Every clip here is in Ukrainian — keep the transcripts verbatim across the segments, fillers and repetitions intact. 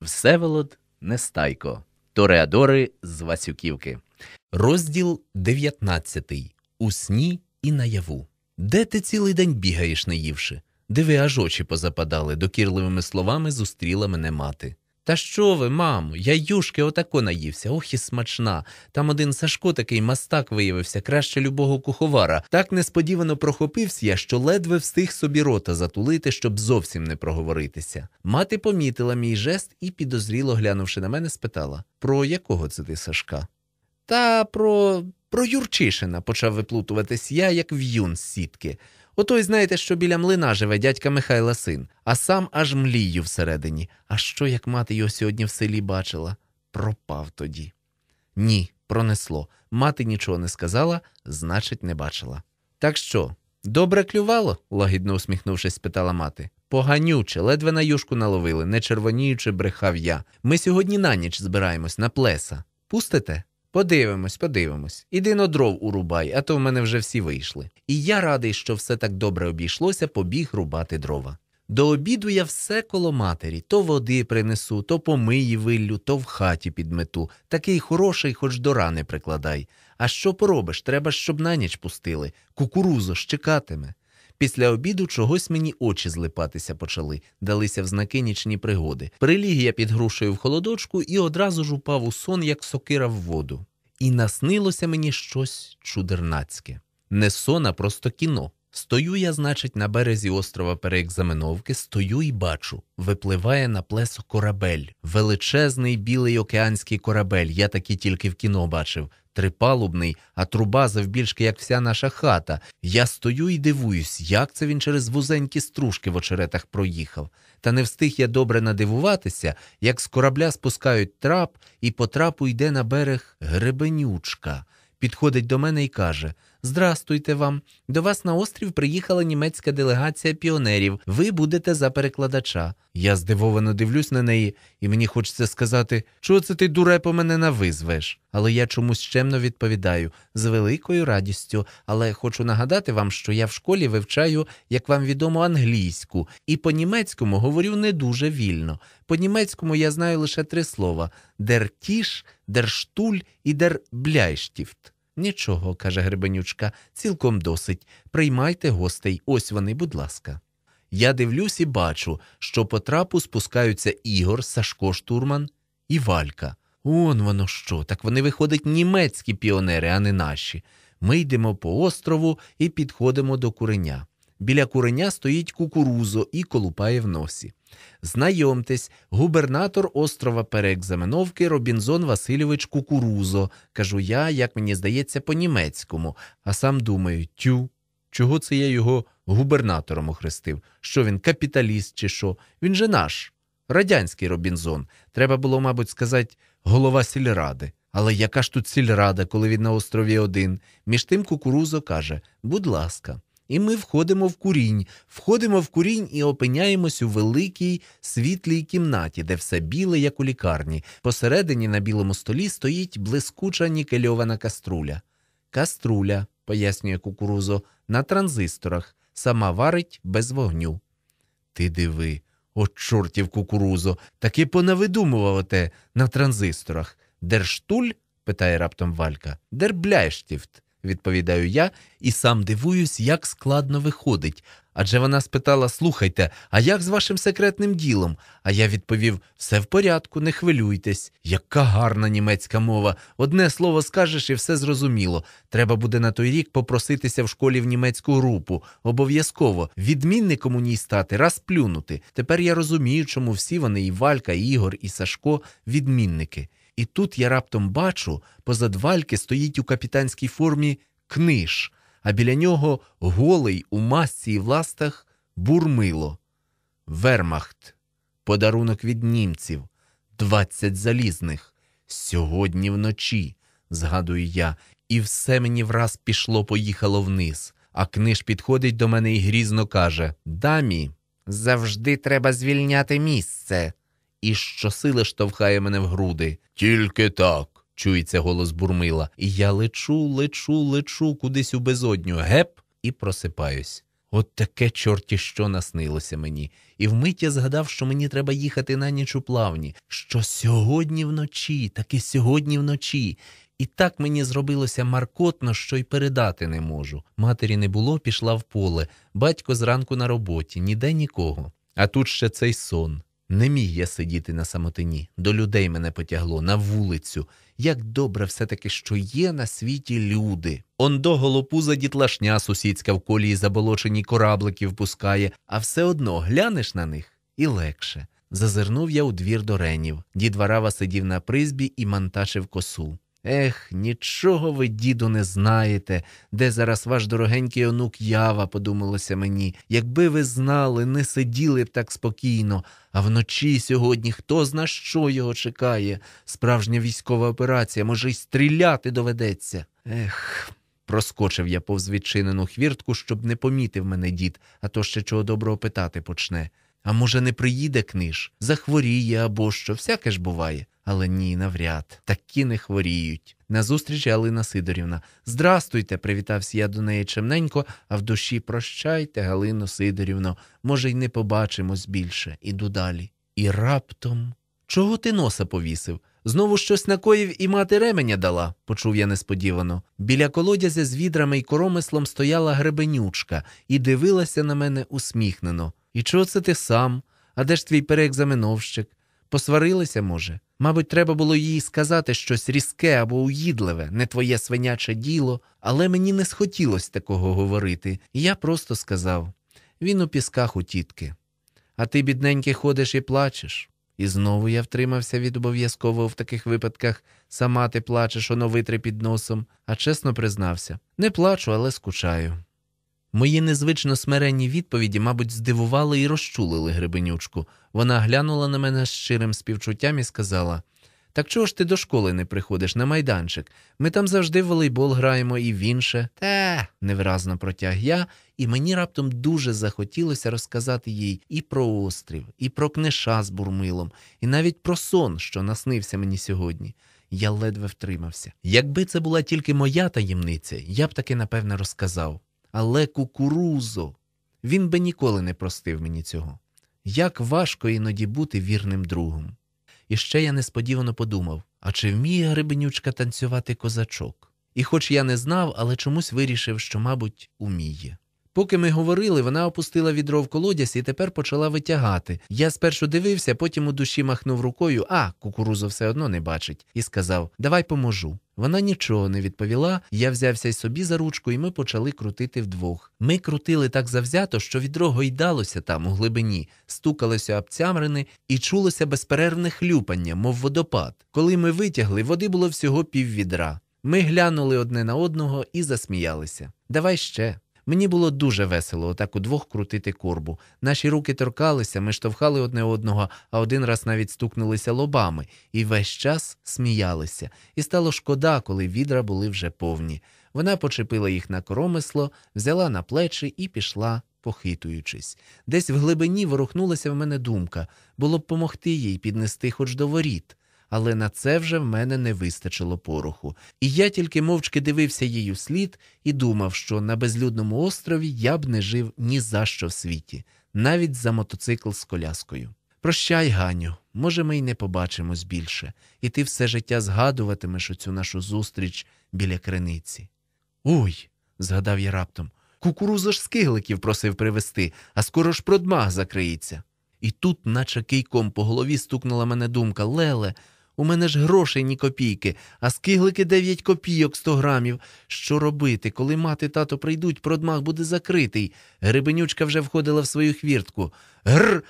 Всеволод Нестайко. Тореадори з Васюківки. Розділ дев'ятнадцятий. У сні і наяву. Де ти цілий день бігаєш, не ївши? Диви, аж очі позападали, докірливими словами зустріла мене мати. Та що ви, мамо, я юшки отако наївся, ох і смачна. Там один Сашко такий мастак виявився, краще любого куховара. Так несподівано прохопився я, що ледве встиг собі рота затулити, щоб зовсім не проговоритися. Мати помітила мій жест і, підозріло глянувши на мене, спитала: «Про якого це ти Сашка?» «Та про... про Юрчишина», – почав виплутуватись я, як в'юн з сітки. Отой, знаєте, що біля млина живе дядька Михайла син, а сам аж млію всередині. А що, як мати його сьогодні в селі бачила? Пропав тоді. Ні, пронесло. Мати нічого не сказала, значить, не бачила. Так що, добре клювало? Лагідно усміхнувшись, спитала мати. Поганюче, ледве на юшку наловили, не червоніючи, брехав я. Ми сьогодні на ніч збираємось на плеса. Пустите? Подивимось, подивимось. Іди на дров урубай, а то в мене вже всі вийшли. І я радий, що все так добре обійшлося, побіг рубати дрова. До обіду я все коло матері. То води принесу, то помиї виллю, то в хаті підмету. Такий хороший, хоч до рани прикладай. А що поробиш? Треба, щоб на ніч пустили. Кукурузо ж чекатиме. Після обіду чогось мені очі злипатися почали, далися в знаки нічні пригоди. Приліг я під грушею в холодочку і одразу ж упав у сон, як сокира в воду. І наснилося мені щось чудернацьке. Не сон, а просто кіно. Стою я, значить, на березі острова Переекзаменовки, стою і бачу. Випливає на плесо корабель. Величезний білий океанський корабель, я такий тільки в кіно бачив. Трипалубний, а труба завбільшки, як вся наша хата. Я стою і дивуюсь, як це він через вузенькі стружки в очеретах проїхав. Та не встиг я добре надивуватися, як з корабля спускають трап, і по трапу йде на берег Гребенючка. Підходить до мене і каже: «Здрастуйте вам. До вас на острів приїхала німецька делегація піонерів. Ви будете за перекладача». Я здивовано дивлюсь на неї, і мені хочеться сказати: «Чого це ти, дурепо, мене на ви звеш?» Але я чомусь чемно відповідаю: «З великою радістю, але хочу нагадати вам, що я в школі вивчаю, як вам відомо, англійську, і по-німецькому говорю не дуже вільно. По-німецькому я знаю лише три слова: «дер Тіш», «дер Штуль» і «дер Бляйштіфт». «Нічого», – каже Гребенючка, – «цілком досить. Приймайте гостей, ось вони, будь ласка». Я дивлюсь і бачу, що по трапу спускаються Ігор, Сашко штурман і Валька. Он воно що, так вони, виходять, німецькі піонери, а не наші. Ми йдемо по острову і підходимо до куреня. Біля куреня стоїть Кукурузо і колупає в носі. «Знайомтесь, губернатор острова Переекзаменовки Робінзон Васильович Кукурузо», кажу я, як мені здається, по-німецькому, а сам думаю: тю, чого це я його губернатором охрестив? Що він, капіталіст чи що? Він же наш, радянський Робінзон. Треба було, мабуть, сказати голова сільради. Але яка ж тут сільрада, коли він на острові один? Між тим Кукурузо каже: «Будь ласка». І ми входимо в курінь, входимо в курінь і опиняємось у великій світлій кімнаті, де все біле, як у лікарні. Посередині на білому столі стоїть блискуча нікельована каструля. «Каструля», – пояснює Кукурузо, – «на транзисторах, сама варить без вогню». Ти диви, от чортів Кукурузо, таки понавидумував оте на транзисторах. «Дер Штуль?» – питає раптом Валька. «Дер Бляйштіфт», – відповідаю я, і сам дивуюсь, як складно виходить. Адже вона спитала: «Слухайте, а як з вашим секретним ділом?» А я відповів: «Все в порядку, не хвилюйтесь». Яка гарна німецька мова. Одне слово скажеш і все зрозуміло. Треба буде на той рік попроситися в школі в німецьку групу. Обов'язково. Відмінником у ній стати, раз плюнути. Тепер я розумію, чому всі вони, і Валька, і Ігор, і Сашко, відмінники. І тут я раптом бачу, позад Вальки стоїть у капітанській формі Книж, а біля нього голий у масці і в ластах Бурмило. «Вермахт. Подарунок від німців. Двадцять залізних. Сьогодні вночі», – згадую я, і все мені враз пішло-поїхало вниз. А Книж підходить до мене і грізно каже: «Дамі, завжди треба звільняти місце». І щосили штовхає мене в груди. «Тільки так», – чується голос Бурмила. І я лечу, лечу, лечу кудись у безодню. Геп! І просипаюсь. От таке чорті що наснилося мені. І вмить я згадав, що мені треба їхати на ніч у Плавні, що сьогодні вночі, таки сьогодні вночі. І так мені зробилося маркотно, що й передати не можу. Матері не було, пішла в поле, батько зранку на роботі, ніде нікого. А тут ще цей сон. Не міг я сидіти на самотині, до людей мене потягло, на вулицю. Як добре все-таки, що є на світі люди. Ондо голопуза дітлашня сусідська в колії заболочені кораблики впускає, а все одно глянеш на них і легше. Зазирнув я у двір до Ренів. Дід Варава сидів на призбі і манташив косу. Ех, нічого ви, діду, не знаєте, де зараз ваш дорогенький онук Ява, подумалося мені. Якби ви знали, не сиділи б так спокійно, а вночі сьогодні хто зна, що його чекає. Справжня військова операція, може й стріляти доведеться. Ех, проскочив я повз відчинену хвіртку, щоб не помітив мене дід, а то ще чого доброго питати почне. А може не приїде книж, захворіє або що, всяке ж буває. Але ні, навряд. Такі не хворіють. Назустріч Галина Сидорівна. «Здрастуйте», – привітався я до неї чемненько, а в душі «Прощайте, Галино Сидорівно, може й не побачимось більше, іду далі». І раптом… «Чого ти носа повісив? Знову щось накоїв і мати ременя дала», – почув я несподівано. Біля колодязя з відрами й коромислом стояла Гребенючка і дивилася на мене усміхнено. «І чого це ти сам? А де ж твій переекзаменовщик? Посварилися, може? Мабуть, треба було їй сказати щось різке або уїдливе, не твоє свиняче діло, але мені не схотілося такого говорити, і я просто сказав: він у пісках у тітки. А ти, бідненький, ходиш і плачеш. І знову я втримався від обов'язкового в таких випадках: сама ти плачеш, оно витри під носом, а чесно признався: не плачу, але скучаю. Мої незвично смиренні відповіді, мабуть, здивували і розчулили Гребенючку. Вона глянула на мене з щирим співчуттям і сказала: «Так чого ж ти до школи не приходиш на майданчик? Ми там завжди в волейбол граємо і в інше». «Та!» – невиразно протяг я, і мені раптом дуже захотілося розказати їй і про острів, і про книша з бурмилом, і навіть про сон, що наснився мені сьогодні. Я ледве втримався. Якби це була тільки моя таємниця, я б таки, напевне, розказав. Але Кукурузо, він би ніколи не простив мені цього. Як важко іноді бути вірним другом. І ще я несподівано подумав: а чи вміє Гребенючка танцювати козачок? І хоч я не знав, але чомусь вирішив, що, мабуть, уміє. Поки ми говорили, вона опустила відро в колодязь і тепер почала витягати. Я спершу дивився, потім у душі махнув рукою: а, Кукурузо все одно не бачить, і сказав: давай поможу. Вона нічого не відповіла, я взявся й собі за ручку, і ми почали крутити вдвох. Ми крутили так завзято, що відро гойдалося там, у глибині, стукалося об цямрини і чулося безперервне хлюпання, мов водопад. Коли ми витягли, води було всього піввідра. Ми глянули одне на одного і засміялися. «Давай ще». Мені було дуже весело отак удвох крутити корбу. Наші руки торкалися, ми штовхали одне одного, а один раз навіть стукнулися лобами. І весь час сміялися. І стало шкода, коли відра були вже повні. Вона почепила їх на коромисло, взяла на плечі і пішла, похитуючись. Десь в глибині ворухнулася в мене думка: було б помогти їй піднести хоч до воріт. Але на це вже в мене не вистачило пороху. І я тільки мовчки дивився їй услід і думав, що на безлюдному острові я б не жив ні за що в світі, навіть за мотоцикл з коляскою. «Прощай, Ганю, може, ми й не побачимось більше, і ти все життя згадуватимеш оцю нашу зустріч біля криниці». «Ой!» – згадав я раптом. «Кукурузо ж скигликів просив привезти, а скоро ж продмаг закриється». І тут, наче кийком по голові, стукнула мене думка: «Леле, у мене ж грошей ні копійки, а скиглики дев'ять копійок сто грамів. Що робити? Коли мати, тато прийдуть, продмаг буде закритий». Гребенючка вже входила в свою хвіртку. «Грр!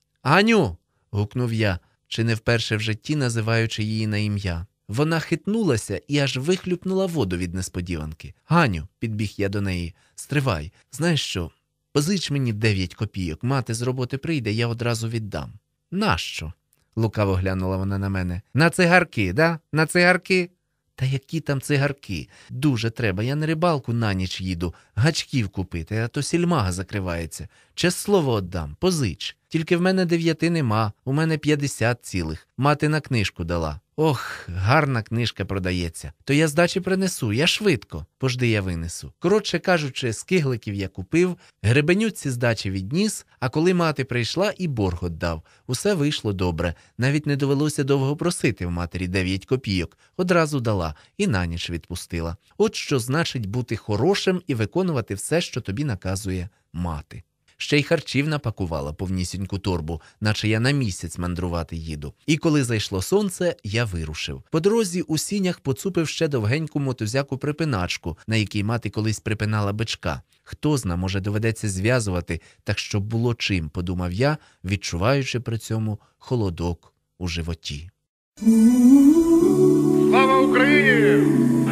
Аню!» – гукнув я, чи не вперше в житті називаючи її на ім'я. Вона хитнулася і аж вихлюпнула воду від несподіванки. «Ганю!» – підбіг я до неї. «Стривай, знаєш що? Позич мені дев'ять копійок, мати з роботи прийде, я одразу віддам». «Нащо?» – лукаво глянула вона на мене. «На цигарки, да? На цигарки?» «Та які там цигарки? Дуже треба, я на рибалку на ніч їду, гачків купити, а то сільмага закривається. Чесне слово віддам, позич. Тільки в мене дев'яти нема, у мене п'ятдесят цілих, мати на книжку дала». Ох, гарна книжка продається. То я здачі принесу, я швидко. Пожди, я винесу. Коротше кажучи, скигликів я купив, гребенюці здачі відніс, а коли мати прийшла і борг отдав. Усе вийшло добре. Навіть не довелося довго просити в матері дев'ять копійок. Одразу дала і на ніч відпустила. От що значить бути хорошим і виконувати все, що тобі наказує мати. Ще й харчів напакувала повнісіньку торбу, наче я на місяць мандрувати їду. І коли зайшло сонце, я вирушив. По дорозі у сінях поцупив ще довгеньку мотузяку припиначку, на якій мати колись припинала бичка. Хто зна, може доведеться зв'язувати, так щоб було чим, подумав я, відчуваючи при цьому холодок у животі. Слава Україні!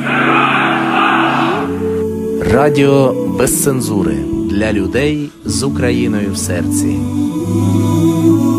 Радіо без цензури. Для людей з Україною в серці.